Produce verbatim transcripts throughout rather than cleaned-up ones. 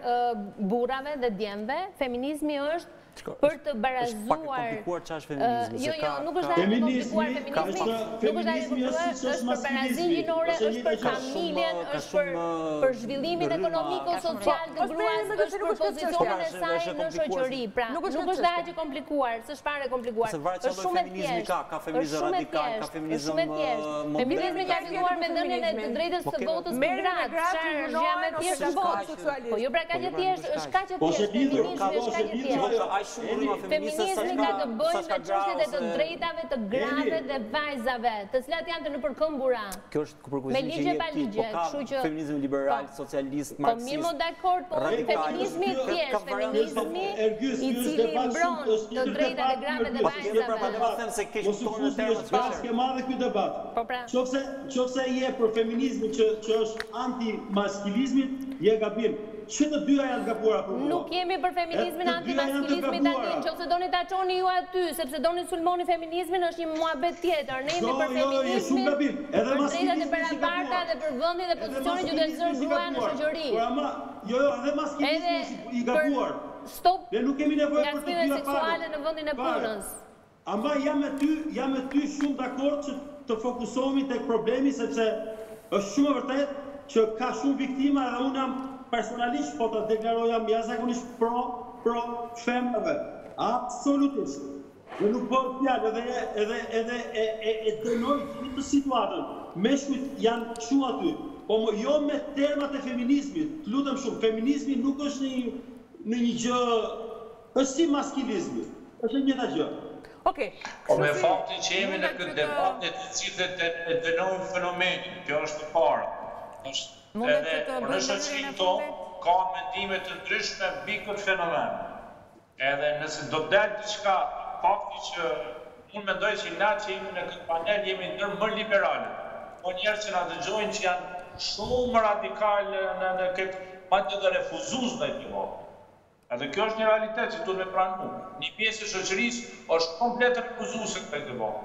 burrave dhe djemve, feminizmi është për të barazuar... Është pak komplikuar që është feminizmi. Jo, jo, nuk është dhe komplikuar feminizmi, nuk është dhe komplikuar, është për barazin gjinore, është për familjen, është për zhvillimin ekonomiko-social të gruas, është për pozicionin e saj në shoqëri. Pra, nuk është dhe aqë komplikuar, së shpare komplikuar. është shumë e thjeshtë. Ka feminizëm radikal, ka feminizëm modern. Feminizmi ka filluar me dhënien e të drejtës së votës për gratë, çfarë jam e thjeshtë votë. Po jo pra ka që thjesht, është ka që thjesht, feminizmi është ka që thjesht. Feminizmi ka të bëjë me çështjet e të drejtave të grave dhe vajzave, të cilat janë të nëpërkëmbura. Kjo është përkufizimin që jep ti, po ka feminizëm liberal, socialist, marksist. Po mirë më dakord, po feminizmi i thjesht, feminizmi i cili mbron të drejtat e grave dhe vajzave. Mos u fusi në spazë ke madhe ky debat. Qofse je për feminizmin që është anti-maskilizmit, je gabim. Që të dyja janë gabuara për mua. Nuk jemi për feminizmin antimaskilizmin tani, nëse doni ta çoni ju aty, sepse doni sulmoni feminizmin, është një muhabet tjetër. Ne jemi për feminizmin, për drejtat e barabarta dhe për vendin dhe pozicionin që duhet zërë gruaja në shoqëri. Jo, jo, edhe maskilizmi i gabuar. Stop. Ne nuk kemi nevojë për të dyja seksuale në vendin e punës. Amba jam me ty, jam me ty shumë dakord që të fokusohemi tek problemi, sepse është shumë e vërtetë që ka shumë viktima dhe unë jam personalisht po të deklaroja jashtëzakonisht pro pro femrave. Absolutisht. Dhe nuk po fjalë edhe edhe edhe e dënoj këtë situatën. Meshkujt janë këtu aty. Po jo me termat e feminizmit. Lutem shumë, feminizmi nuk është një në një gjë, është si maskilizmi. Është një njëjta gjë. Okej. Po me faktin që jemi në këtë debat të cilët e dënojmë fenomenin, kjo është e para. Edhe në shoqërinë tonë ka mendime të ndryshme mbi këtë fenomen. Edhe nëse do të dalë diçka, fakti që unë mendoj që na që jemi në këtë panel jemi ndër më liberale. Po njerëz që na dëgjojnë që janë shumë radikale në këtë madje të refuzues në këtë kohë. Edhe kjo është një realitet që duhet me pranu. Një pjesë e shoqërisë është komplet refuzuese këtë kohë.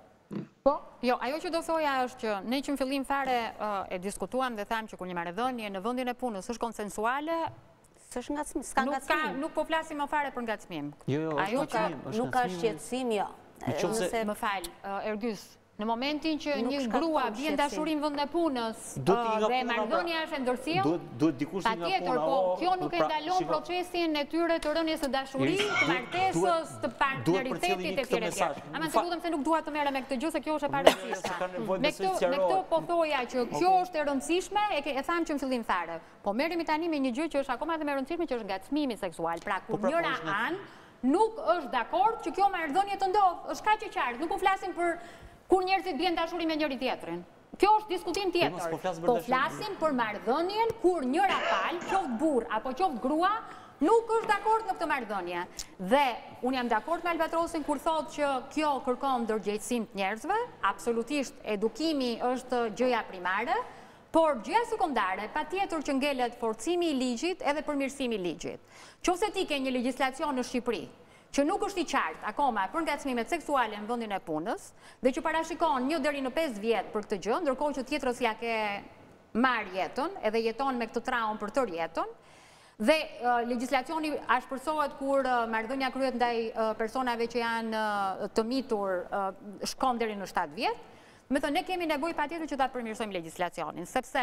Po, jo, ajo që do thoja është që ne që në fillim fare e diskutuam dhe thamë që kur një marrëdhënie në vendin e punës është konsensuale, s'është ngacmim, s'ka ngacmim. Nuk po flasim më fare për ngacmim. Jo, jo, është ngacmim. Nuk ka shqetësim, jo. Nëse më fal, Ergys, në momentin që një grua vjen dashurin vend e punës dhe marrëdhënia është e ndërcjellë, patjetër, po kjo nuk e ndalon procesin e tyre të rënies së dashurisë, të martesës, të partneritetit etj etj. Ama se lutem se nuk dua të merrem me këtë gjë se kjo është e parëndësishme. Me këtë me këtë po thoja që kjo është e rëndësishme, e tham që në fillim fare. Po merremi tani me një gjë që është akoma edhe më e rëndësishme, që është ngacmimi seksual. Pra kur njëra anë nuk është dakord që kjo marrëdhënie të ndodhë, është kaq e qartë. Nuk po flasim për kur njerëzit bjen dashuri me njëri tjetrin. Kjo është diskutim tjetër. Po flasim për marrëdhënien kur njëra palë, qoftë burr apo qoftë grua, nuk është dakord në këtë marrëdhënie. Dhe unë jam dakord me Albatrosin kur thotë që kjo kërkon ndërgjegjësim të njerëzve, absolutisht edukimi është gjëja primare, por gjëja sekondare patjetër që ngelet forcimi i ligjit edhe përmirësimi i ligjit. Qofse ti ke një legjislacion në Shqipëri që nuk është i qartë akoma për ngacmimet seksuale në vendin e punës, dhe që parashikon një deri në pesë vjet për këtë gjë, ndërkohë që tjetrës ja ke marrë jetën, edhe jeton me këtë traumë për tërë jetën, dhe legjislacioni ashpërsohet kur marrëdhënia kryhet ndaj personave që janë të mitur shkon deri në shtatë vjet. Me thënë, ne kemi nevojë patjetër që ta përmirësojmë legjislacionin, sepse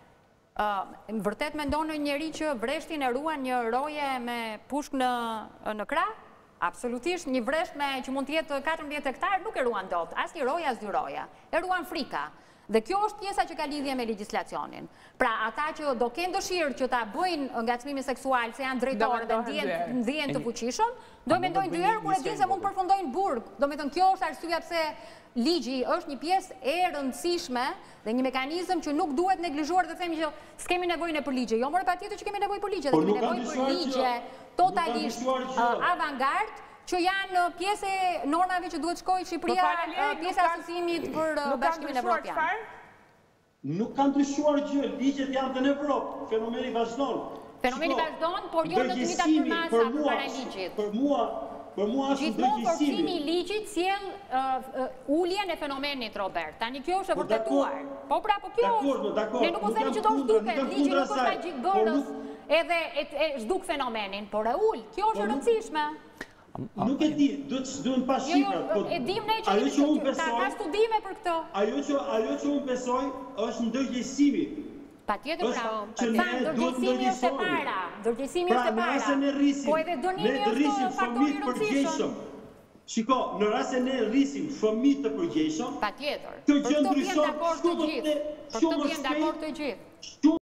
vërtet mendon njëri që vreshtin e ruan një roje me pushk në në krah? Absolutisht, një vreshme që mund të jetë katërmbëdhjetë hektar nuk e ruan dot, as një roja, as dy roja. E ruan frika. Dhe kjo është pjesa që ka lidhje me legjislacionin. Pra, ata që do kenë dëshirë që ta bëjnë ngacmimin seksual, se janë drejtorë dhe ndjehen të fuqishëm, do e mendojnë dy herë kur e dinë se mund përfundojnë burg. Do me thënë, kjo është arsyeja pse ligji është një pjesë e rëndësishme dhe një mekanizëm që nuk duhet neglizhuar dhe themi që s'kemi nevojën për ligje. Jo, more patjetër që kemi nevojë për ligje, dhe kemi nevojë për ligje totalisht avangard, që janë pjesë e normave që duhet shkojë Shqipëria, pjesë e asosimit për Bashkimin Evropian. Nuk kanë ndryshuar gjë, ligjet janë të në Evropë, fenomeni vazhdon. Fenomeni vazhdon, por jo në të njëjtat përmasa për para ligjit. Për mua, për mua është gjithmonë forcimi i ligjit sjell uljen e fenomenit, Robert. Tani kjo është e vërtetuar. Po pra, po kjo është. Ne nuk po themi që do shtuket, ligji nuk është magjik bërës. edhe e zhduk fenomenin, por e ullë, kjo është rëndësishme. Nuk e di, duhen pas shifrat. E dim ne që ka studime për këto. Ajo që unë besoj është ndërgjegjësimi. Pa tjetër pra, ndërgjegjësimi është e para, ndërgjegjësimi është e para, po edhe dënimi është faktori rëndësishëm. Shiko, në rast se ne rrisim fëmijë të përgjegjshëm, patjetër. Kjo gjë ndryshon shumë të shumë të gjithë.